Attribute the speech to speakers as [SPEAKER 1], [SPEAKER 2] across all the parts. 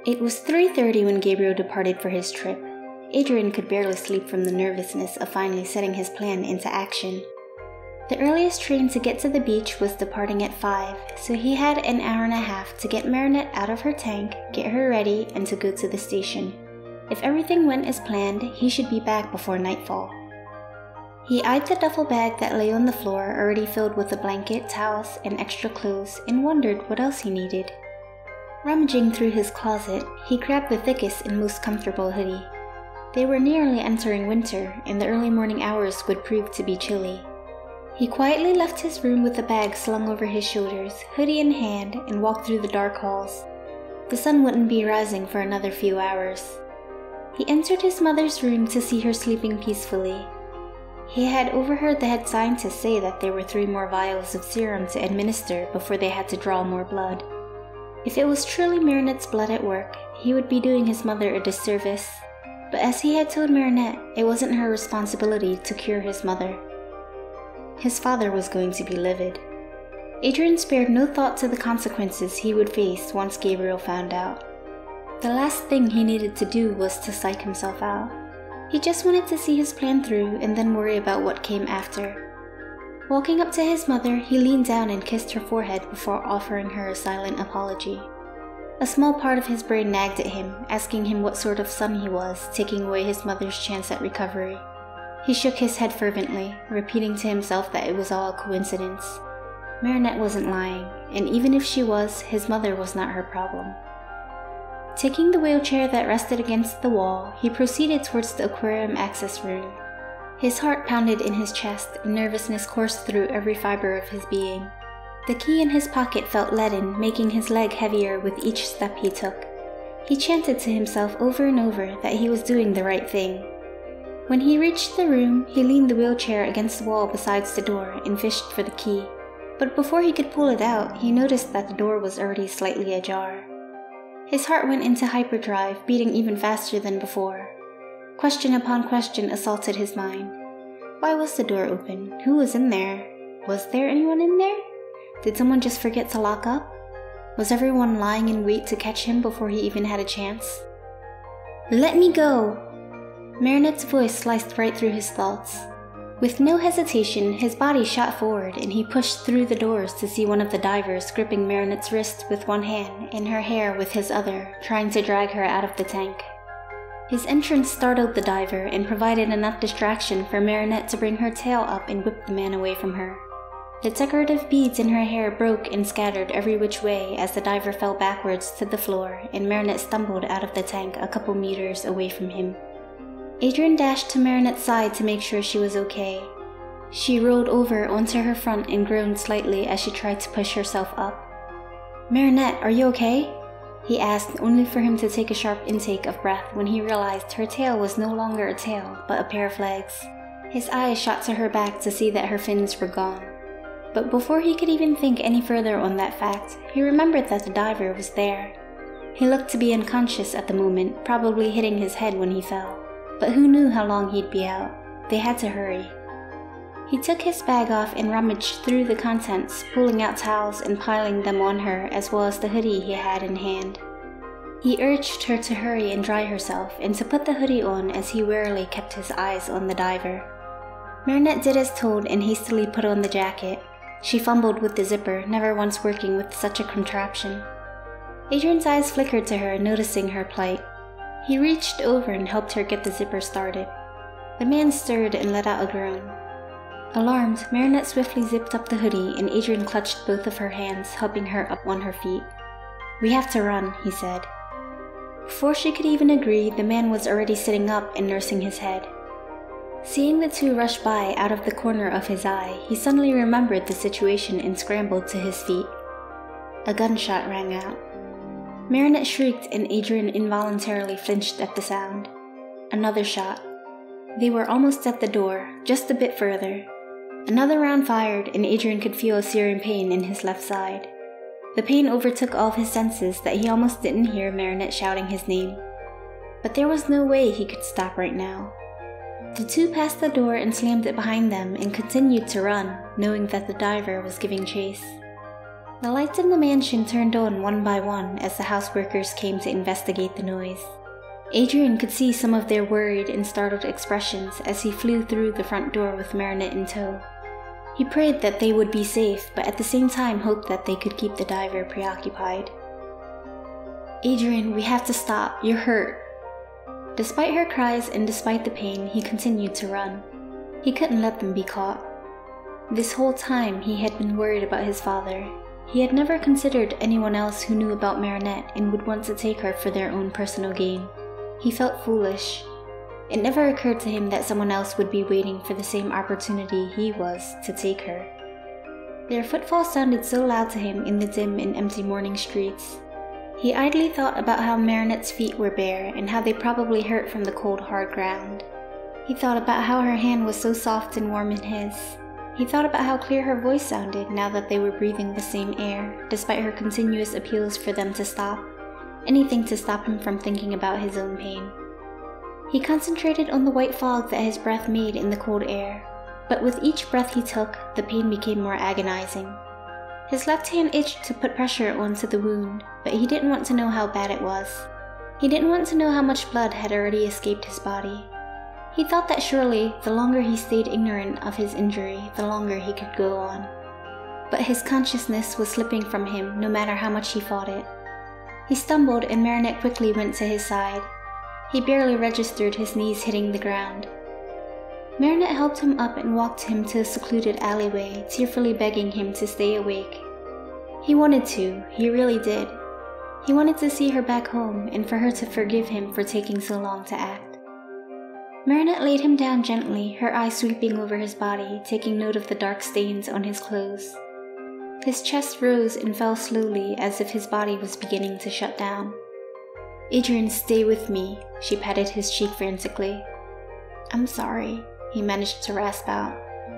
[SPEAKER 1] It was 3:30 when Gabriel departed for his trip. Adrian could barely sleep from the nervousness of finally setting his plan into action. The earliest train to get to the beach was departing at 5, so he had an hour and a half to get Marinette out of her tank, get her ready, and to go to the station. If everything went as planned, he should be back before nightfall. He eyed the duffel bag that lay on the floor, already filled with a blanket, towels, and extra clothes, and wondered what else he needed. Rummaging through his closet, he grabbed the thickest and most comfortable hoodie. They were nearly entering winter, and the early morning hours would prove to be chilly. He quietly left his room with the bag slung over his shoulders, hoodie in hand, and walked through the dark halls. The sun wouldn't be rising for another few hours. He entered his mother's room to see her sleeping peacefully. He had overheard the head scientist say that there were 3 more vials of serum to administer before they had to draw more blood. If it was truly Marinette's blood at work, he would be doing his mother a disservice. But as he had told Marinette, it wasn't her responsibility to cure his mother. His father was going to be livid. Adrian spared no thought to the consequences he would face once Gabriel found out. The last thing he needed to do was to psych himself out. He just wanted to see his plan through and then worry about what came after. Walking up to his mother, he leaned down and kissed her forehead before offering her a silent apology. A small part of his brain nagged at him, asking him what sort of son he was, taking away his mother's chance at recovery. He shook his head fervently, repeating to himself that it was all a coincidence. Marinette wasn't lying, and even if she was, his mother was not her problem. Taking the wheelchair that rested against the wall, he proceeded towards the aquarium access room. His heart pounded in his chest, and nervousness coursed through every fiber of his being. The key in his pocket felt leaden, making his leg heavier with each step he took. He chanted to himself over and over that he was doing the right thing. When he reached the room, he leaned the wheelchair against the wall beside the door and fished for the key. But before he could pull it out, he noticed that the door was already slightly ajar. His heart went into hyperdrive, beating even faster than before. Question upon question assaulted his mind. Why was the door open? Who was in there? Was there anyone in there? Did someone just forget to lock up? Was everyone lying in wait to catch him before he even had a chance? "Let me go!" Marinette's voice sliced right through his thoughts. With no hesitation, his body shot forward and he pushed through the doors to see one of the divers gripping Marinette's wrist with one hand and her hair with his other, trying to drag her out of the tank. His entrance startled the diver and provided enough distraction for Marinette to bring her tail up and whip the man away from her. The decorative beads in her hair broke and scattered every which way as the diver fell backwards to the floor and Marinette stumbled out of the tank a couple meters away from him. Adrian dashed to Marinette's side to make sure she was okay. She rolled over onto her front and groaned slightly as she tried to push herself up. "Marinette, are you okay?" he asked, only for him to take a sharp intake of breath when he realized her tail was no longer a tail, but a pair of legs. His eyes shot to her back to see that her fins were gone. But before he could even think any further on that fact, he remembered that the diver was there. He looked to be unconscious at the moment, probably hitting his head when he fell. But who knew how long he'd be out? They had to hurry. He took his bag off and rummaged through the contents, pulling out towels and piling them on her as well as the hoodie he had in hand. He urged her to hurry and dry herself and to put the hoodie on as he warily kept his eyes on the diver. Marinette did as told and hastily put on the jacket. She fumbled with the zipper, never once working with such a contraption. Adrian's eyes flickered to her, noticing her plight. He reached over and helped her get the zipper started. The man stirred and let out a groan. Alarmed, Marinette swiftly zipped up the hoodie and Adrian clutched both of her hands, helping her up on her feet. "We have to run," he said. Before she could even agree, the man was already sitting up and nursing his head. Seeing the two rush by out of the corner of his eye, he suddenly remembered the situation and scrambled to his feet. A gunshot rang out. Marinette shrieked and Adrian involuntarily flinched at the sound. Another shot. They were almost at the door, just a bit further. Another round fired and Adrian could feel a searing pain in his left side. The pain overtook all of his senses that he almost didn't hear Marinette shouting his name. But there was no way he could stop right now. The two passed the door and slammed it behind them and continued to run, knowing that the diver was giving chase. The lights in the mansion turned on one by one as the house workers came to investigate the noise. Adrian could see some of their worried and startled expressions as he flew through the front door with Marinette in tow. He prayed that they would be safe, but at the same time hoped that they could keep the diver preoccupied. "Adrian, we have to stop. You're hurt." Despite her cries and despite the pain, he continued to run. He couldn't let them be caught. This whole time, he had been worried about his father. He had never considered anyone else who knew about Marinette and would want to take her for their own personal gain. He felt foolish. It never occurred to him that someone else would be waiting for the same opportunity he was to take her. Their footfalls sounded so loud to him in the dim and empty morning streets. He idly thought about how Marinette's feet were bare and how they probably hurt from the cold, hard ground. He thought about how her hand was so soft and warm in his. He thought about how clear her voice sounded now that they were breathing the same air, despite her continuous appeals for them to stop. Anything to stop him from thinking about his own pain. He concentrated on the white fog that his breath made in the cold air, but with each breath he took, the pain became more agonizing. His left hand itched to put pressure onto the wound, but he didn't want to know how bad it was. He didn't want to know how much blood had already escaped his body. He thought that surely, the longer he stayed ignorant of his injury, the longer he could go on. But his consciousness was slipping from him no matter how much he fought it. He stumbled and Marinette quickly went to his side. He barely registered his knees hitting the ground. Marinette helped him up and walked him to a secluded alleyway, tearfully begging him to stay awake. He wanted to, he really did. He wanted to see her back home and for her to forgive him for taking so long to act. Marinette laid him down gently, her eyes sweeping over his body, taking note of the dark stains on his clothes. His chest rose and fell slowly as if his body was beginning to shut down. "Adrian, stay with me," she patted his cheek frantically. "I'm sorry," he managed to rasp out.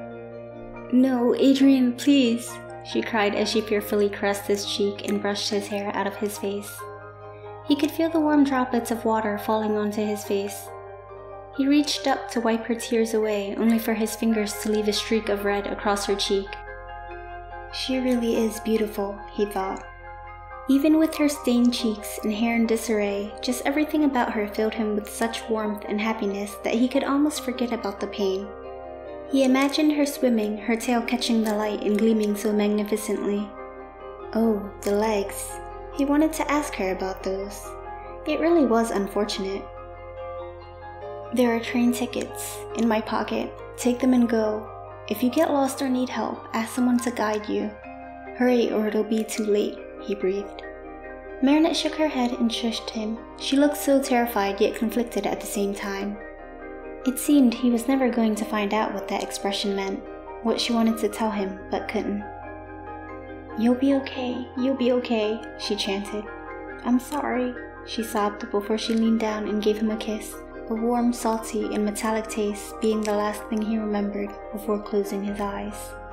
[SPEAKER 1] "No, Adrian, please," she cried as she fearfully caressed his cheek and brushed his hair out of his face. He could feel the warm droplets of water falling onto his face. He reached up to wipe her tears away, only for his fingers to leave a streak of red across her cheek. She really is beautiful, he thought. Even with her stained cheeks and hair in disarray, just everything about her filled him with such warmth and happiness that he could almost forget about the pain. He imagined her swimming, her tail catching the light and gleaming so magnificently. Oh, the legs. He wanted to ask her about those. It really was unfortunate. "There are train tickets in my pocket. Take them and go. If you get lost or need help, ask someone to guide you. Hurry or it'll be too late," he breathed. Marinette shook her head and shushed him. She looked so terrified yet conflicted at the same time. It seemed he was never going to find out what that expression meant, what she wanted to tell him but couldn't. You'll be okay," she chanted. "I'm sorry," she sobbed before she leaned down and gave him a kiss, a warm, salty, and metallic taste being the last thing he remembered before closing his eyes.